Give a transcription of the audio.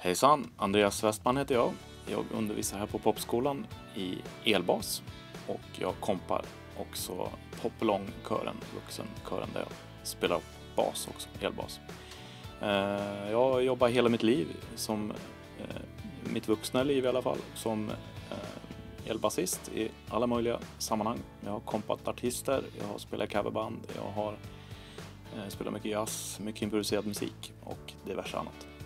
Hejsan, Andreas Westman heter jag. Jag undervisar här på popskolan i elbas och jag kompar också populongkören, vuxenkören där jag spelar bas också, elbas. Jag jobbar hela mitt liv, mitt vuxna liv i alla fall, som elbasist i alla möjliga sammanhang. Jag har kompat artister, jag har spelat coverband, jag har spelat mycket jazz, mycket improviserad musik och diverse annat.